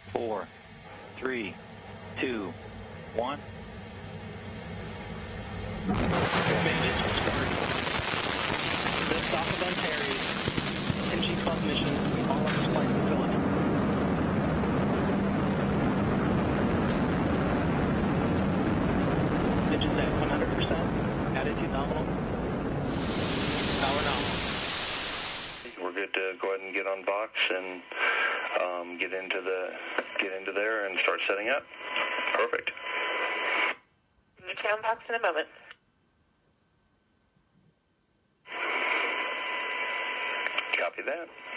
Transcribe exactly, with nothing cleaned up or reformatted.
four, three, two, one. Bandit, start. Lift off of Antares. N G twelve mission. All up to flight facility. Engines at one hundred percent. Attitude nominal. Power nominal. We're good to go ahead and get on box and um, get into the get into there and start setting up. Perfect. You're on box in a moment. Copy that.